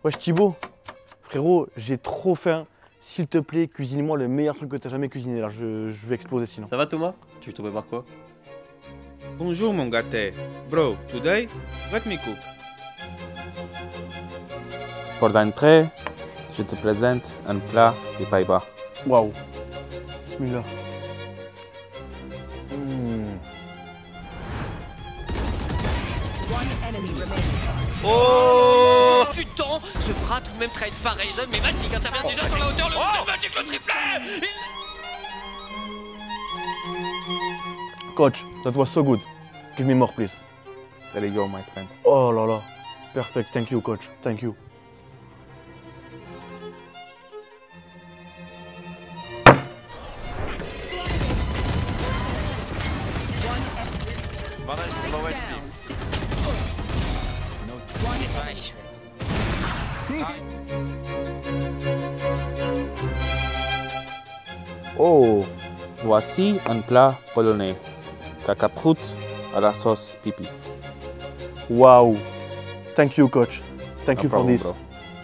Wesh Thibaut, frérot, j'ai trop faim. S'il te plaît, cuisine-moi le meilleur truc que t'as jamais cuisiné là, je vais exploser sinon. Ça va Thomas? Tu veux que je te prépare quoi? Bonjour mon gâté. Bro, today, let me cook. Pour l'entrée, je te présente un plat des Pays-Bas. Waouh. Bismillah. Oh putain, ce frat ou même trade par Raiden, mais Magic intervient déjà sur la hauteur, le Magic le triplet. Coach, that was so good. Give me more please. There you go, my friend. Oh là là. Perfect, thank you coach, thank you. Oh, voici un plat polonais. Cacaproute à la sauce pipi. Wow. Thank you coach. Thank you for problem, this. bro.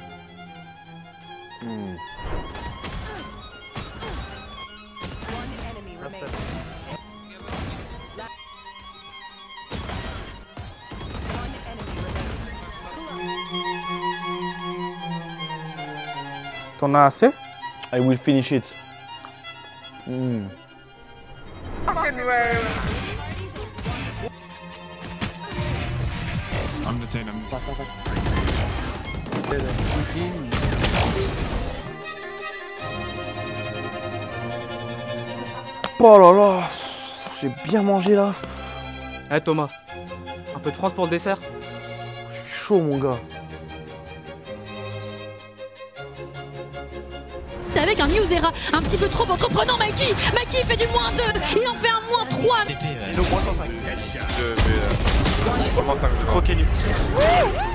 T'en as assez? I will finish it. Oh là là, j'ai bien mangé là. Eh Thomas, un peu de France pour le dessert? Je suis chaud mon gars. Avec un New Era un petit peu trop entreprenant, Mikey. Mikey fait du -2, il en fait un -3. Ils ont moins 105. Je croquais nu.